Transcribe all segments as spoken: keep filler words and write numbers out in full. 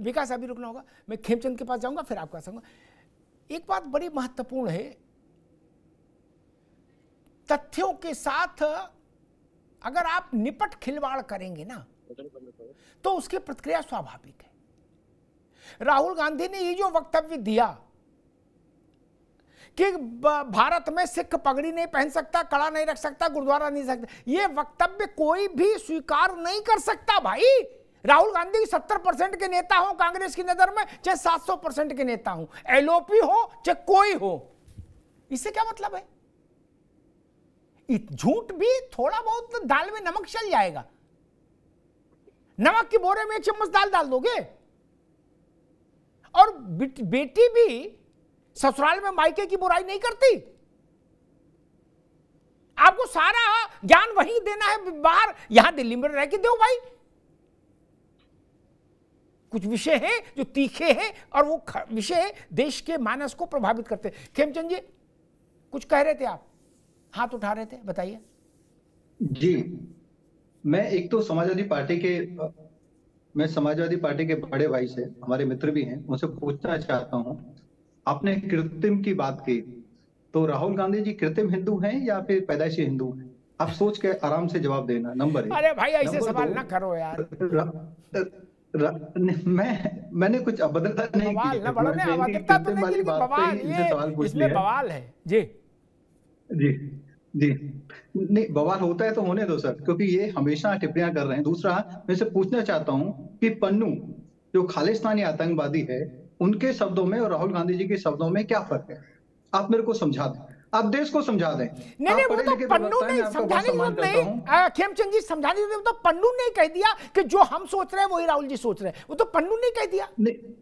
विकास अभी रुकना होगा, मैं खेमचंद के पास जाऊंगा फिर आपका संग। एक बात बड़ी महत्वपूर्ण है, तथ्यों के साथ अगर आप निपट खिलवाड़ करेंगे ना तो उसकी प्रतिक्रिया स्वाभाविक है। राहुल गांधी ने ये जो वक्तव्य दिया कि भारत में सिख पगड़ी नहीं पहन सकता, कड़ा नहीं रख सकता, गुरुद्वारा नहीं सकता, ये वक्तव्य कोई भी स्वीकार नहीं कर सकता भाई। राहुल गांधी सत्तर परसेंट के नेता हो कांग्रेस की नजर में, चाहे सात सौ परसेंट के नेता हो, एलओपी हो चाहे कोई हो, इससे क्या मतलब है? झूठ भी थोड़ा बहुत दाल में नमक चल जाएगा, नमक की बोरे में एक चम्मच दाल डाल दोगे। और बेटी भी ससुराल में मायके की बुराई नहीं करती। आपको सारा ज्ञान वहीं देना है, बाहर यहां दिल्ली में रह के दो भाई। कुछ विषय हैं जो तीखे हैं और वो विषय देश के मानस को प्रभावित करते हैं। खेमचंद जी कुछ कह रहे थे, आप हाथ उठा रहे थे, बताइए। जी, मैं एक तो समाजवादी पार्टी के मैं समाजवादी पार्टी के बड़े भाई से, हमारे मित्र भी हैं, उनसे पूछना चाहता हूं, आपने कृत्रिम की बात की, तो राहुल गांधी जी कृत्रिम हिंदू हैं या फिर पैदाइशी हिंदू हैं? आप सोच के आराम से जवाब देना। नंबर एक। अरे भाई ऐसे सवाल ना करो यार। र, र, र, मैं मैंने कुछ अभद्रता नहीं की, ना बड़ा ने अभद्रता तो नहीं की, बवाल ये इसमें बवाल है। जी जी जी नहीं, बवाल होता है तो होने दो सर, क्योंकि ये हमेशा टिप्पणियां कर रहे हैं। दूसरा, मैं से पूछना चाहता हूं कि पन्नू जो खालिस्तानी आतंकवादी है, उनके शब्दों में और राहुल गांधी जी के शब्दों में क्या फर्क है? आप मेरे को समझा दें, आप देश को समझा दें। नहीं नहीं, वो तो पन्नू ने समझाने की जरूरत नहीं, खेमचंद जी समझाने की जरूरत, तो पन्नू ने कह दिया कि जो हम सोच रहे हैं वही राहुल जी सोच रहे हैं, वो तो पन्नू ने कह दिया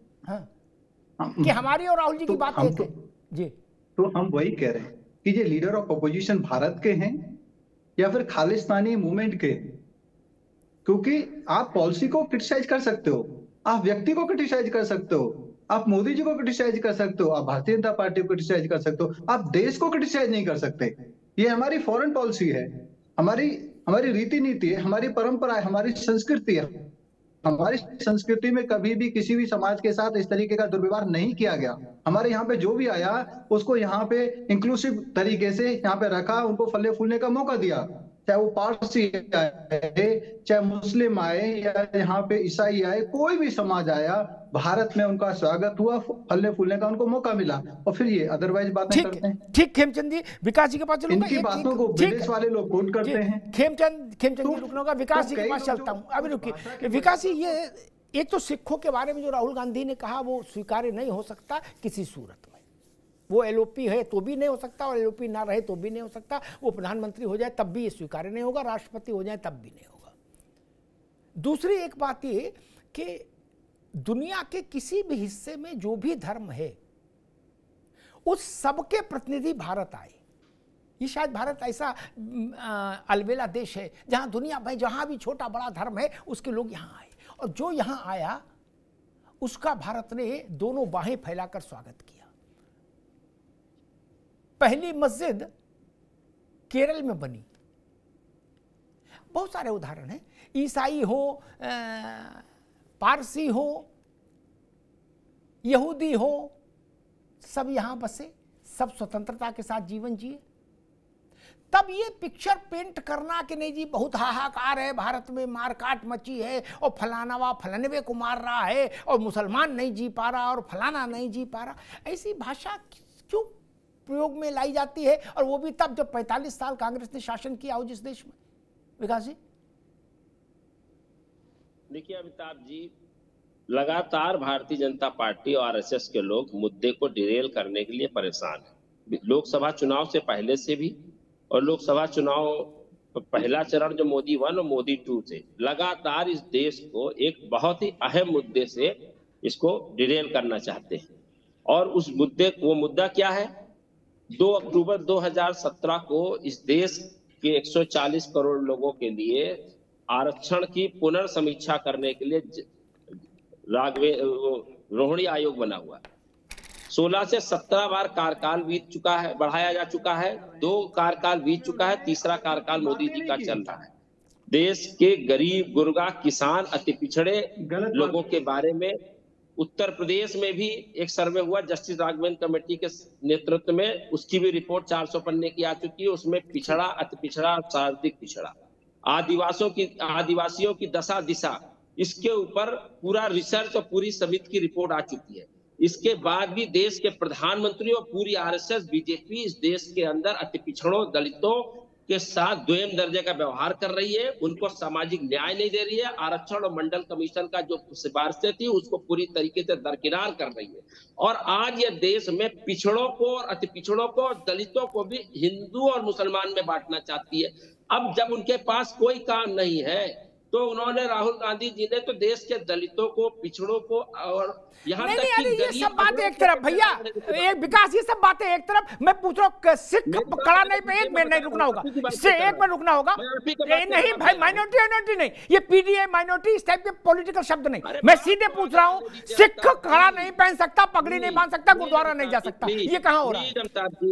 हाँ, कि हमारी और राहुल जी की बात एक है। जी, तो हम वही कह रहे हैं कि ये लीडर ऑफ अपोजिशन भारत के हैं या फिर खालिस्तानी मूवमेंट के? क्योंकि आप पॉलिसी को क्रिटिसाइज कर सकते हो, आप व्यक्ति को क्रिटिसाइज कर सकते हो, आप मोदी जी को क्रिटिसाइज कर सकते हो, आप भारतीय जनता पार्टी को क्रिटिसाइज कर सकते हो, आप देश को क्रिटिसाइज नहीं कर सकते। ये हमारी फॉरेन पॉलिसी है, हमारी हमारी रीति नीति है, हमारी परंपरा है, हमारी संस्कृति है। हमारी संस्कृति में कभी भी किसी भी समाज के साथ इस तरीके का दुर्व्यवहार नहीं किया गया। हमारे यहाँ पे जो भी आया उसको यहाँ पे इंक्लूसिव तरीके से यहाँ पे रखा, उनको फलने फूलने का मौका दिया, चाहे वो पारसी आए, चाहे मुस्लिम आए, या यहाँ पे ईसाई आए, कोई भी समाज आया, भारत में उनका स्वागत हुआ, फलने फूलने का उनको मौका मिला। और फिर ये अदरवाइज बातें करते हैं। ठीक खेमचंद जी, विकास जी के पास चलूंगा। इनकी बातों को विदेश वाले लोग कोट करते हैं। खेमचंद खेमचंद जी रुकना होगा, विकास जी के पास चलता हूँ। अभी रुकिए विकास जी, ये एक तो सिखों के बारे में जो राहुल गांधी ने कहा वो स्वीकार्य नहीं हो सकता किसी सूरत में। वो एलओपी है तो भी नहीं हो सकता, और एलओपी ना रहे तो भी नहीं हो सकता। वो प्रधानमंत्री हो जाए तब भी ये स्वीकार्य नहीं होगा, राष्ट्रपति हो जाए तब भी नहीं होगा। दूसरी एक बात ये कि दुनिया के किसी भी हिस्से में जो भी धर्म है उस सबके प्रतिनिधि भारत आए। ये शायद भारत ऐसा अलबेला देश है जहां दुनिया में जहां भी छोटा बड़ा धर्म है उसके लोग यहां आए, और जो यहां आया उसका भारत ने दोनों बाहें फैलाकर स्वागत किया। पहली मस्जिद केरल में बनी, बहुत सारे उदाहरण हैं। ईसाई हो, पारसी हो, यहूदी हो, सब यहां बसे, सब स्वतंत्रता के साथ जीवन जिए। तब ये पिक्चर पेंट करना कि नहीं जी बहुत हाहाकार है, भारत में मारकाट मची है और फलाना व फलानवे को मार रहा है और मुसलमान नहीं जी पा रहा और फलाना नहीं जी पा रहा, ऐसी भाषा क्यों प्रयोग में लाई जाती है? और वो भी तब जब पैंतालीस साल कांग्रेस ने शासन किया हो जिस देश में। विकास जी देखिए अमिताभ जी, लगातार भारतीय जनता पार्टी और आरएसएस के लोग मुद्दे को डिरेल करने के लिए परेशान हैं। लोकसभा चुनाव से पहले से भी, और लोकसभा चुनाव पहला चरण जो मोदी वन और मोदी टू से लगातार इस देश को एक बहुत ही अहम मुद्दे से इसको डिरेल करना चाहते हैं। और उस मुद्दे वो मुद्दा क्या है? दो अक्टूबर दो हज़ार सत्रह को इस देश के एक सौ चालीस करोड़ लोगों के लिए आरक्षण की पुनर्समीक्षा करने के लिए राघवे रोहिणी आयोग बना हुआ। सोलह से सत्रह बार कार्यकाल बीत चुका है, बढ़ाया जा चुका है, दो कार्यकाल बीत चुका है, तीसरा कार्यकाल मोदी जी का चल रहा है। देश के गरीब गुरगा किसान अति पिछड़े लोगों के बारे में उत्तर प्रदेश में भी एक सर्वे हुआ जस्टिस राघवेंद्र कमेटी के नेतृत्व में, उसकी भी रिपोर्ट चार सौ पन्ने की आ चुकी है। उसमें पिछड़ा, अति पिछड़ा, सर्वाधिक पिछड़ा, आदिवासियों की आदिवासियों की दशा दिशा, इसके ऊपर पूरा रिसर्च और पूरी समिति की रिपोर्ट आ चुकी है। इसके बाद भी देश के प्रधानमंत्री और पूरी आरएसएस बीजेपी इस देश के अंदर अति पिछड़ों, दलितों के साथ द्वेम दर्जे का व्यवहार कर रही है, उनको सामाजिक न्याय नहीं दे रही है। आरक्षण और मंडल कमीशन का जो सिफारिशें थी उसको पूरी तरीके से दरकिनार कर रही है। और आज ये देश में पिछड़ों को और अति पिछड़ों को और दलितों को भी हिंदू और मुसलमान में बांटना चाहती है। अब जब उनके पास कोई काम नहीं है तो उन्होंने, राहुल गांधी जी ने तो देश के दलितों को, पिछड़ों को और यहाँ नहीं, तक नहीं, कि ये सब बातें एक तरफ भैया, एक विकास, ये सब बातें एक तरफ। मैं पूछ रहा हूँ सिख कड़ा नहीं पे एक मिनट नहीं रुकना होगा, इससे एक मिनट रुकना होगा। नहीं भाई, माइनॉरिटी माइनॉरिटी नहीं, ये पीडीए माइनॉरिटी इस टाइप के पॉलिटिकल शब्द नहीं। मैं सीधे पूछ रहा हूँ, सिख कड़ा नहीं पहन सकता, पगड़ी नहीं बांध सकता, गुरुद्वारा नहीं जा सकता, ये कहाँ हो रहा है?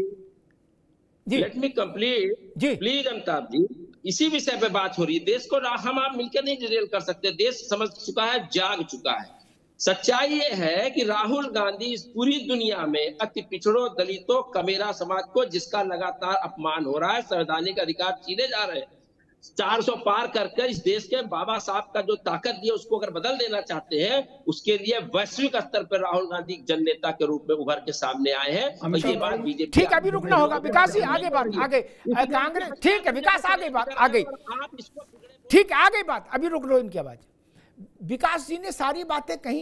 लेट मी कंप्लीट जी, प्लीज अमिताभ जी। इसी विषय पे बात हो रही है। देश को हम आप मिलकर नहीं डिरेल कर सकते। देश समझ चुका है, जाग चुका है। सच्चाई ये है कि राहुल गांधी इस पूरी दुनिया में अति पिछड़ों, दलितों, कमेरा समाज को, जिसका लगातार अपमान हो रहा है, संवैधानिक अधिकार छीने जा रहे हैं, चार सौ पार करके इस देश के बाबा साहब का जो ताकत दी है उसको अगर बदल देना चाहते हैं, उसके लिए वैश्विक स्तर पर राहुल गांधी जन नेता के रूप में उभर के सामने आए हैं। और ये बात बीजेपी, ठीक, अभी रुकना होगा विकास जी, आगे बात, आगे कांग्रेस, ठीक है विकास, आगे बात, आगे ठीक है, आगे बात, अभी रुक लो इनकी आवाज। विकास जी ने सारी बातें कही,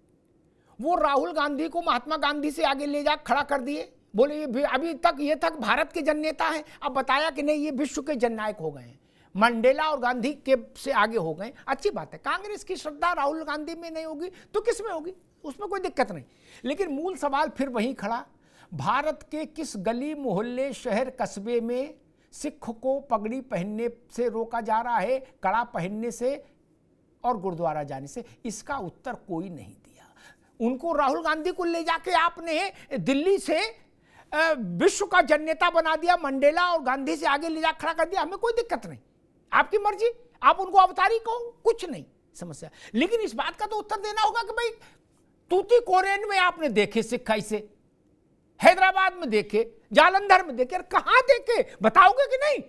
वो राहुल गांधी को महात्मा गांधी से आगे ले जा खड़ा कर दिए, बोले ये अभी तक ये तक भारत के जननेता हैं, अब बताया कि नहीं ये विश्व के जननायक हो गए हैं, मंडेला और गांधी के से आगे हो गए। अच्छी बात है, कांग्रेस की श्रद्धा राहुल गांधी में नहीं होगी तो किस में होगी, उसमें कोई दिक्कत नहीं। लेकिन मूल सवाल फिर वहीं खड़ा, भारत के किस गली मोहल्ले, शहर, कस्बे में सिख को पगड़ी पहनने से रोका जा रहा है, कड़ा पहनने से और गुरुद्वारा जाने से? इसका उत्तर कोई नहीं दिया। उनको राहुल गांधी को ले जाके आपने दिल्ली से विश्व का जननेता बना दिया, मंडेला और गांधी से आगे ले जा खड़ा कर दिया, हमें कोई दिक्कत नहीं, आपकी मर्जी, आप उनको अवतारी कहो, कुछ नहीं समस्या। लेकिन इस बात का तो उत्तर देना होगा कि भाई तूतीकोरिन में आपने देखे सिख ऐसे, हैदराबाद में देखे, जालंधर में देखे, कहां देखे, बताओगे कि नहीं?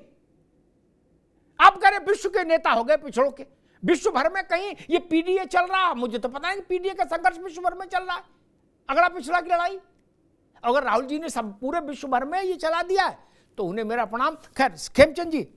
आप कह रहे विश्व के नेता हो गए पिछड़ों के, विश्व भर में कहीं ये पीडीए चल रहा, मुझे तो पता है कि पीडीए का संघर्ष विश्व भर में चल रहा है, अगला पिछड़ा की लड़ाई। अगर राहुल जी ने सब पूरे विश्व भर में ये चला दिया है तो उन्हें मेरा प्रणाम। खैर खेमचंद जी,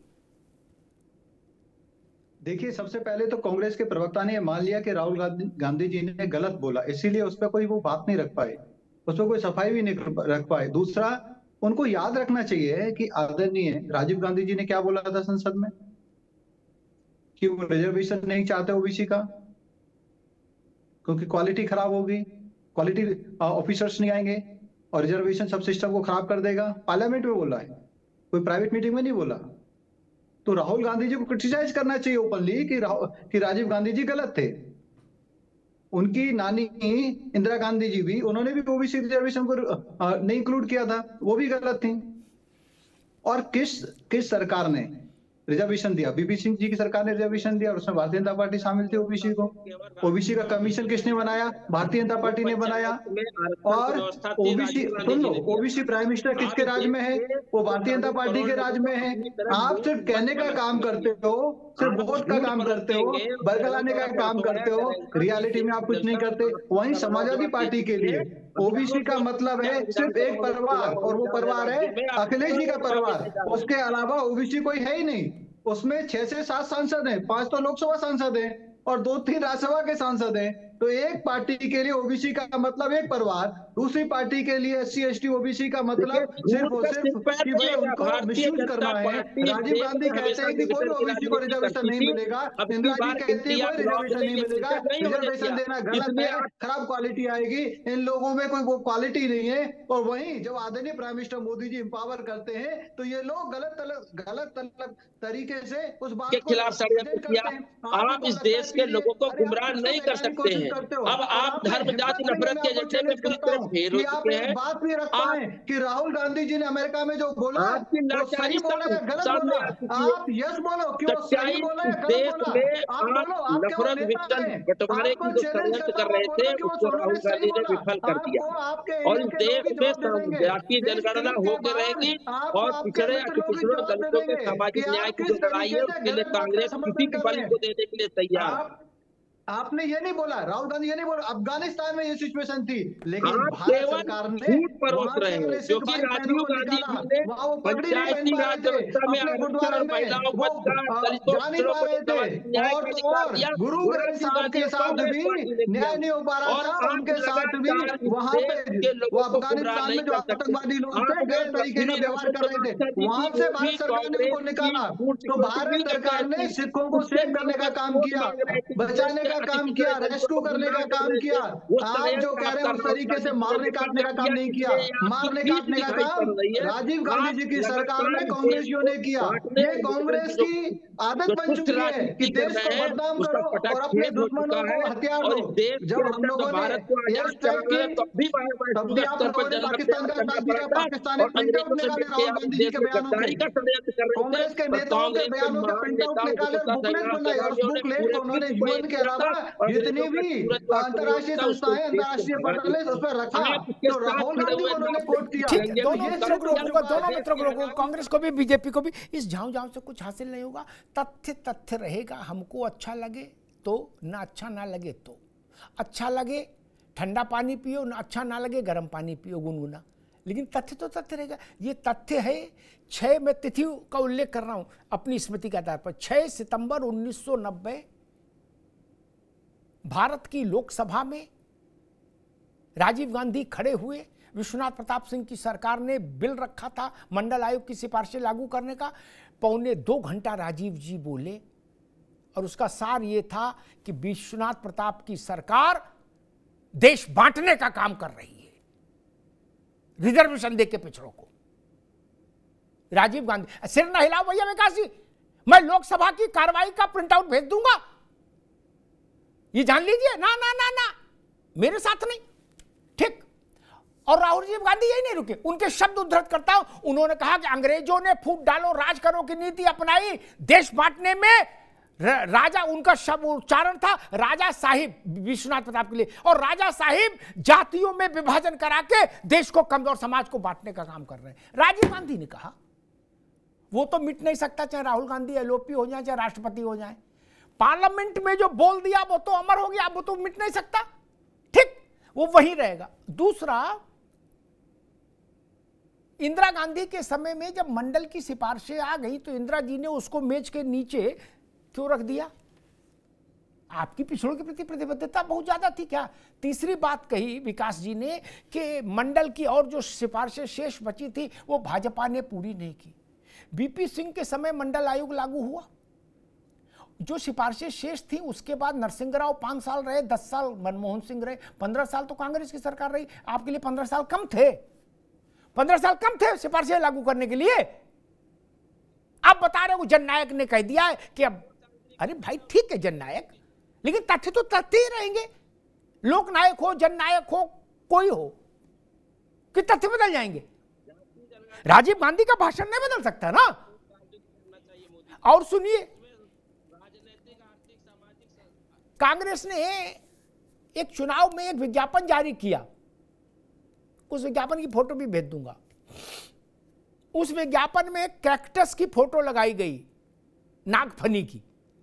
देखिए सबसे पहले तो कांग्रेस के प्रवक्ता ने मान लिया कि राहुल गांधी जी ने गलत बोला, इसीलिए उस पर कोई वो बात नहीं रख पाए, उस पर कोई सफाई भी नहीं रख पाए। दूसरा, उनको याद रखना चाहिए कि आदरणीय राजीव गांधी जी ने क्या बोला था संसद में, कि वो रिजर्वेशन नहीं चाहते ओबीसी का, क्योंकि क्वालिटी खराब होगी, क्वालिटी ऑफिसर्स नहीं आएंगे और रिजर्वेशन सब सिस्टम को खराब कर देगा। पार्लियामेंट में बोला है, कोई प्राइवेट मीटिंग में नहीं बोला। तो राहुल गांधी जी को क्रिटिसाइज करना चाहिए ओपनली कि कि राजीव गांधी जी गलत थे। उनकी नानी इंदिरा गांधी जी भी, उन्होंने भी ओबीसी रिजर्वेशन को नहीं इंक्लूड किया था, वो भी गलत थी। और किस किस सरकार ने रिजर्वेशन दिया? बीपी सिंह जी की सरकार ने रिजर्वेशन दिया और उसमें भारतीय जनता पार्टी शामिल थी। ओबीसी को, ओबीसी का कमीशन किसने बनाया? भारतीय जनता पार्टी ने बनाया। और ओबीसी, सुन लो, ओबीसी प्राइम मिनिस्टर किसके राज में है? वो भारतीय जनता पार्टी के राज में है। आप सिर्फ कहने का काम करते हो, सिर्फ वोट का काम करते हो, बरगलाने का काम करते हो, रियलिटी में आप कुछ नहीं करते। वहीं समाजवादी पार्टी के लिए ओबीसी का मतलब है सिर्फ एक परिवार, और वो परिवार है अखिलेश जी का परिवार, उसके अलावा ओबीसी कोई है ही नहीं। उसमें छह से सात सांसद हैं, पांच तो लोकसभा सांसद हैं और दो तीन राज्यसभा के सांसद हैं। तो एक पार्टी के लिए ओबीसी का मतलब एक परिवार, दूसरी पार्टी के लिए एससी एसटी ओबीसी का मतलब सिर्फ और सिर्फ कि भाई उनको मिसयूज करना है। राजीव गांधी कहते हैं कि कोई ओबीसी को रिजर्वेशन नहीं मिलेगा, इंदिरा जी कहती है कोई रिजर्वेशन नहीं मिलेगा, रिजर्वेशन देना गलत है, खराब क्वालिटी आएगी, इन लोगों में कोई वो क्वालिटी नहीं है। और वहीं जब आदरणीय prime minister Modi ji empower करते हैं तो ये लोग गलत गलत गलत तरीके से उस बात के खिलाफ षड्यंत्र किया। आप इस देश के लोगों को गुमराह नहीं कर सकते हैं। अब आप धर्म जाति नफरत के एजेंडे में पूरी तरह हूँ कि आप एक बात भी रख पाए कि राहुल गांधी जी ने अमेरिका में जो बोला वो सही बोला या गलत बोला। आप यस बोलो कि वो सही बोला या गलत बोला। आप बोलो, आप केवल नेता हैं, आपको चैलेंज करता हूं, बोलो कि वो उन्होंने सही बोला। आपको आपके और इस देश में जातीय जनगणना होकर रहेगी और पिछड़े पिछड़ों दलितों के सामाजिक न्याय की जो लड़ाई है उसके लिए कांग्रेस किसी भी बल को देने के लिए तैयार है। आपने ये नहीं बोला, राहुल गांधी ये नहीं बोला, अफगानिस्तान में ये सिचुएशन थी, लेकिन भारत सरकार ने झूठ परोस रहे हैं क्योंकि राजीव गांधी जी ने पंचायती राज व्यवस्था में आरक्षण और महिलाओं को दलितों को और गुरु ग्रंथ साहब के साथ भी न्याय नहीं हो पा रहा था, उनके साथ भी वहां पे वो अफगानिस्तान में जो आतंकवादी लोग थे गलत तरीके का व्यवहार कर रहे थे, वहां से भारत सरकार ने उनको निकाला। तो भारत सरकार ने सिखों को सेव करने का काम किया, बचाने का काम किया, रेस्क्यू करने का काम किया। आप जो कह रहे हैं उस तरीके से मारने काटने का काम नहीं किया। मारने काटने का काम राजीव गांधी जी की सरकार ने, कांग्रेसियों ने किया। ये कांग्रेस की आदत बन चुकी है कि देश को बदनाम करो और अपने दुश्मनों को हथियार दो। जब हम लोगों ने एयर स्ट्राइक की तब भी आप लोगों ने पाकिस्तान का साथ दिया, पाकिस्तान ने प्रिंट आउट निकाले राहुल गांधी जी के बयानों के, कांग्रेस के नेताओं के बयानों के प्रिंट आउट निकाले, बुकलेट बनाए और उस बुकलेट को उन्होंने यूएन के अलावा जितनी भी अंतर्राष्ट्रीय संस्थाएं, अंतर्राष्ट्रीय पोर्टल उस पर रखा। तो राहुल गांधी को उन्होंने कोट किया। दोनों मित्रों को रोको, दोनों मित्रों को रोको, कांग्रेस को भी बीजेपी को भी। इस झांव झांव से कुछ हासिल नहीं होगा। तथ्य तथ्य रहेगा। हमको अच्छा लगे तो, ना अच्छा ना लगे तो। अच्छा लगे ठंडा पानी पियो, ना अच्छा ना लगे गर्म पानी पियो गुनगुना, लेकिन तथ्य तो तथ्य रहेगा। ये तथ्य है। छह में तिथि का उल्लेख कर रहा हूं अपनी स्मृति के आधार पर। छह सितंबर उन्नीस सौ नब्बे भारत की लोकसभा में राजीव गांधी खड़े हुए। विश्वनाथ प्रताप सिंह की सरकार ने बिल रखा था मंडल आयोग की सिफारिशें लागू करने का। पौने दो घंटा राजीव जी बोले और उसका सार यह था कि विश्वनाथ प्रताप की सरकार देश बांटने का काम कर रही है, रिजर्वेशन देके पिछड़ों को। राजीव गांधी सिर न हिलाओ भैया विकास जी, मैं लोकसभा की कार्रवाई का प्रिंट आउट भेज दूंगा, ये जान लीजिए। ना ना ना ना, मेरे साथ नहीं, ठीक। और राहुल जी गांधी यही नहीं रुके, उनके शब्द उद्धृत करता हूं। उन्होंने कहा कि अंग्रेजों ने फूट डालो राज करो की नीति अपनाई, देश बांटने में राजा, उनका शब्द उच्चारण था राजा साहिब विश्वनाथ प्रताप के लिए, और राजा साहिब जातियों में विभाजन करा के देश को, कमजोर समाज को बांटने का काम कर रहे हैं। राजीव गांधी ने कहा वो तो मिट नहीं सकता, चाहे राहुल गांधी एलओपी हो जाए चाहे राष्ट्रपति हो जाए। पार्लियामेंट में जो बोल दिया वो तो अमर हो गया, वो तो मिट नहीं सकता, ठीक, वो वहीं रहेगा। दूसरा, इंदिरा गांधी के समय में जब मंडल की सिफारिशें आ गई तो इंदिरा जी ने उसको मेज के नीचे क्यों रख दिया? आपकी पिछड़ों के प्रति प्रतिबद्धता बहुत ज्यादा थी क्या? तीसरी बात कही विकास जी ने कि मंडल की और जो सिफारिशें शेष बची थी वो भाजपा ने पूरी नहीं की। बीपी सिंह के समय मंडल आयोग लागू हुआ, जो सिफारिशें शेष थी उसके बाद नरसिंह राव पांच साल रहे, दस साल मनमोहन सिंह रहे, पंद्रह साल तो कांग्रेस की सरकार रही। आपके लिए पंद्रह साल कम थे, पंद्रह साल कम थे सिफारिशें लागू करने के लिए। आप बता रहे हो जननायक ने कह दिया है कि अब, अरे भाई ठीक है जननायक, लेकिन तथ्य तो तथ्य ही रहेंगे। लोकनायक हो, जननायक हो, कोई हो, कि तथ्य बदल जाएंगे? राजीव गांधी का भाषण नहीं बदल सकता ना। और सुनिए, कांग्रेस ने एक चुनाव में एक विज्ञापन जारी किया, उस विज्ञापन की फोटो भी भेज दूंगा। उस विज्ञापन में कैक्टस की फोटो लगाई गई, नागफनी की।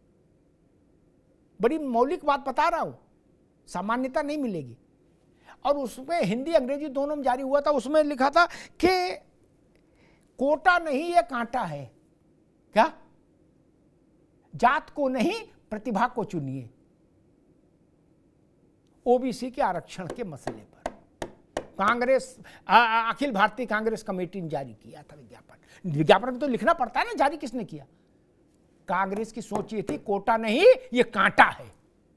बड़ी मौलिक बात बता रहा हूं, सामान्यता नहीं मिलेगी। और उसमें हिंदी अंग्रेजी दोनों में जारी हुआ था। उसमें लिखा था कि कोटा नहीं ये कांटा है, क्या? जात को नहीं प्रतिभा को चुनिए, ओबीसी के आरक्षण के मसले पर कांग्रेस, अखिल भारतीय कांग्रेस कमेटी ने जारी किया था विज्ञापन। विज्ञापन में तो लिखना पड़ता है ना, जारी किसने किया? कांग्रेस की सोच ये थी कोटा नहीं ये कांटा है।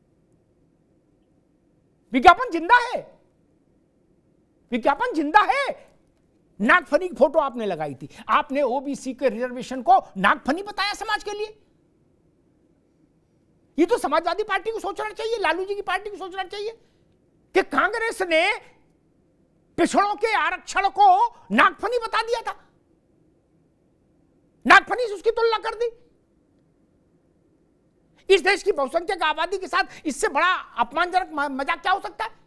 विज्ञापन जिंदा है, विज्ञापन जिंदा है। नागफनी की फोटो आपने लगाई थी, आपने ओबीसी के रिजर्वेशन को नागफनी बताया समाज के लिए। ये तो समाजवादी पार्टी को सोचना चाहिए, लालू जी की पार्टी को सोचना चाहिए कि कांग्रेस ने पिछड़ों के आरक्षण को नागफनी बता दिया था, नागफनी से उसकी तुलना कर दी। इस देश की बहुसंख्यक आबादी के साथ इससे बड़ा अपमानजनक मजाक क्या हो सकता है?